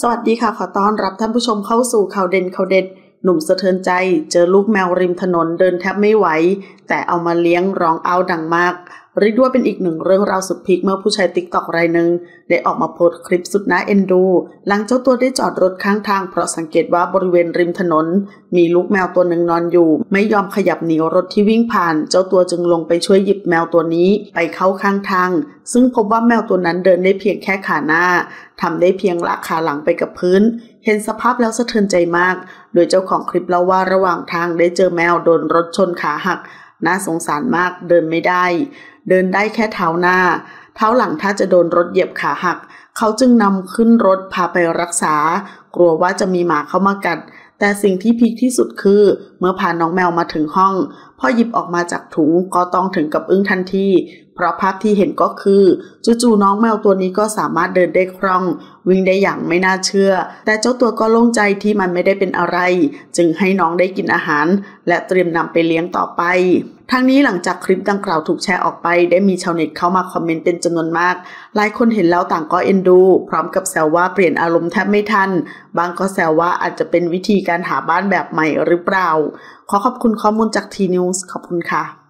สวัสดีค่ะขอต้อนรับท่านผู้ชมเข้าสู่ข่าวเด่นข่าวเด็ดหนุ่มสะเทือนใจเจอลูกแมวริมถนนเดินแทบไม่ไหวแต่เอามาเลี้ยงร้องอ้าวดังมากเรียกว่าเป็นอีกหนึ่งเรื่องราวสุดพีคเมื่อผู้ใช้ TikTok รายหนึ่งได้ออกมาโพสต์คลิปสุดน่าเอ็นดูหลังเจ้าตัวได้จอดรถข้างทางเพราะสังเกตว่าบริเวณริมถนนมีลูกแมวตัวหนึ่งนอนอยู่ไม่ยอมขยับหนีรถที่วิ่งผ่านเจ้าตัวจึงลงไปช่วยหยิบแมวตัวนี้ไปเข้าข้างทางซึ่งพบว่าแมวตัวนั้นเดินได้เพียงแค่ขาหน้าทำได้เพียงลากขาหลังไปกับพื้นเห็นสภาพแล้วสะเทือนใจมากโดยเจ้าของคลิปเล่าว่าระหว่างทางได้เจอแมวโดนรถชนขาหักน่าสงสารมากเดินไม่ได้เดินได้แค่เท้าหน้าเท้าหลังถ้าจะโดนรถเหยียบขาหักเขาจึงนำขึ้นรถพาไปรักษากลัวว่าจะมีหมาเข้ามากัดแต่สิ่งที่พีคที่สุดคือเมื่อพาน้องแมวมาถึงห้องพอหยิบออกมาจากถุงก็ต้องถึงกับอึ้งทันทีเพราะภาพที่เห็นก็คือจู่ๆน้องแมวตัวนี้ก็สามารถเดินได้คล่องวิ่งได้อย่างไม่น่าเชื่อแต่เจ้าตัวก็โล่งใจที่มันไม่ได้เป็นอะไรจึงให้น้องได้กินอาหารและเตรียมนำไปเลี้ยงต่อไปทั้งนี้หลังจากคลิปดังกล่าวถูกแชร์ออกไปได้มีชาวเน็ตเข้ามาคอมเมนต์เป็นจำนวนมากหลายคนเห็นแล้วต่างก็เอ็นดูพร้อมกับแซวว่าเปลี่ยนอารมณ์แทบไม่ทันบางก็แซวว่าอาจจะเป็นวิธีการหาบ้านแบบใหม่หรือเปล่าขอขอบคุณข้อมูลจาก T News ขอบคุณค่ะ